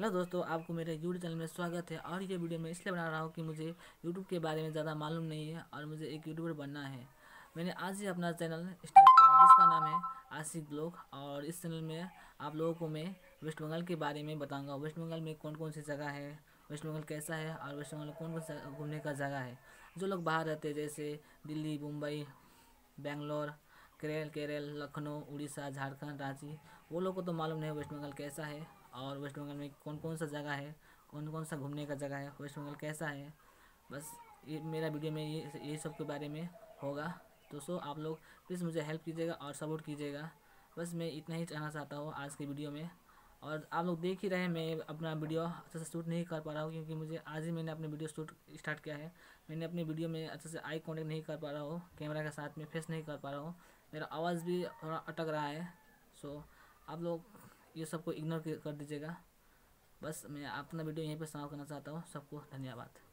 Hello दोस्तों, आपको मेरे यूट्यूब चैनल में स्वागत है। और ये वीडियो मैं इसलिए बना रहा हूँ कि मुझे यूट्यूब के बारे में ज़्यादा मालूम नहीं है और मुझे एक यूट्यूबर बनना है। मैंने आज ही अपना चैनल स्टार्ट किया है जिसका नाम है आशिक ब्लॉग। और इस चैनल में आप लोगों को मैं वेस्ट बंगाल के बारे में बताऊँगा। वेस्ट बंगाल में कौन कौन सी जगह है, वेस्ट बंगाल कैसा है और वेस्ट बंगाल में कौन कौन सा घूमने का जगह है। जो लोग बाहर रहते हैं जैसे दिल्ली, मुंबई, बेंगलोर, केरल, लखनऊ, उड़ीसा, झारखंड, रांची, वो लोग को तो मालूम नहीं है वेस्ट बंगाल कैसा है और वेस्ट बंगाल में कौन कौन सा जगह है, कौन कौन सा घूमने का जगह है, वेस्ट बंगाल कैसा है। बस ये मेरा वीडियो में ये सब के बारे में होगा। दोस्तों, आप लोग प्लीज़ मुझे हेल्प कीजिएगा और सपोर्ट कीजिएगा। बस मैं इतना ही कहना चाहता हूँ आज की वीडियो में। और आप लोग देख ही रहे हैं, मैं अपना वीडियो अच्छे से शूट नहीं कर पा रहा हूँ क्योंकि मुझे आज ही मैंने अपनी वीडियो शूट स्टार्ट किया है। मैंने अपनी वीडियो में अच्छे से आई कांटेक्ट नहीं कर पा रहा हूँ, कैमरा के साथ में फेस नहीं कर पा रहा हूँ, मेरा आवाज़ भी थोड़ा अटक रहा है। सो आप लोग ये सबको इग्नोर कर दीजिएगा। बस मैं अपना वीडियो यहीं पर समाप्त करना चाहता हूँ। सबको धन्यवाद।